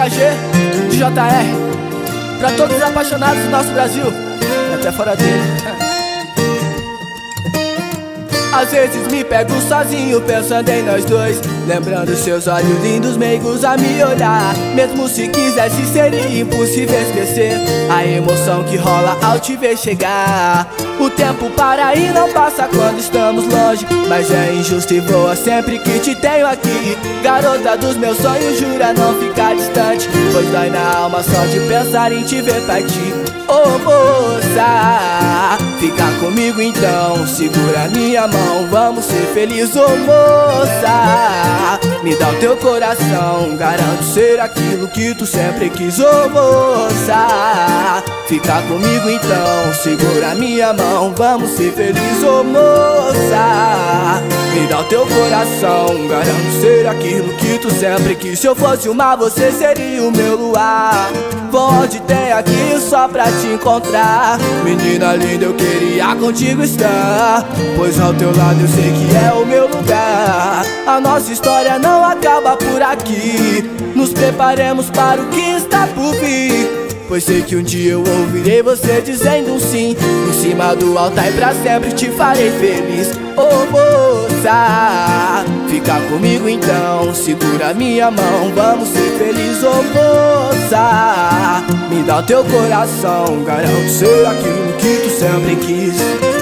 BHG, de JR, pra todos os apaixonados do nosso Brasil e até fora dele. Às vezes me pego sozinho pensando em nós dois, lembrando seus olhos lindos meigos a me olhar. Mesmo se quisesse seria impossível esquecer a emoção que rola ao te ver chegar. O tempo para e não passa quando estamos longe, mas é injusto e voa sempre que te tenho aqui. Garota dos meus sonhos, jura não ficar distante, pois dói na alma só de pensar em te ver partir. Ô moça, fica comigo então, segura minha mão, vamos ser felizes. Ô moça, me dá o teu coração, garanto ser aquilo que tu sempre quis. Ô moça, fica comigo então, segura minha mão, vamos ser felizes. Ô moça, me dá o teu coração, garanto ser aquilo que tu sempre quis. Se eu fosse o mar, você seria o meu luar. Vou onde tem aqui só pra te encontrar. Menina linda, eu queria contigo estar, pois ao teu lado eu sei que é o meu lugar. A nossa história não acaba por aqui, nos preparemos para o que está por vir, pois sei que um dia eu ouvirei você dizendo um sim. Em cima do altar e pra sempre te farei feliz. Ô moça, fica comigo então, segura minha mão, vamos ser felizes. Ô moça, me dá o teu coração, garanto ser aquilo que tu sempre quis.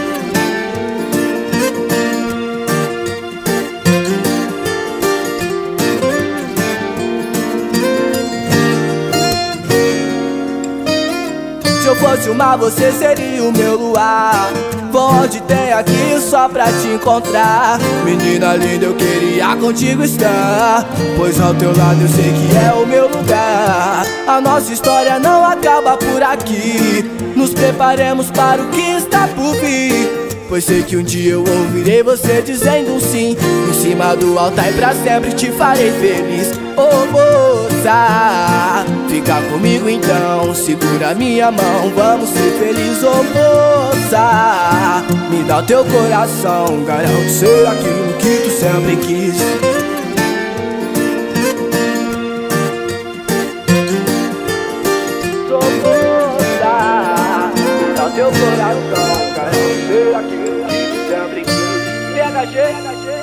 Se eu fosse o mar, você seria o meu luar. Vou onde tem aqui só pra te encontrar. Menina linda, eu queria contigo estar, pois ao teu lado eu sei que é o meu lugar. A nossa história não acaba por aqui, nos preparemos para o que está por vir, pois sei que um dia eu ouvirei você dizendo um sim. Em cima do altar e pra sempre te farei feliz. Ô moça, fica comigo então, segura minha mão, vamos ser felizes. Ô moça, me dá o teu coração, garanto ser aquilo que tu sempre quis. Ô moça, me dá o teu coração, garanto ser aquilo que tu sempre quis. BHG.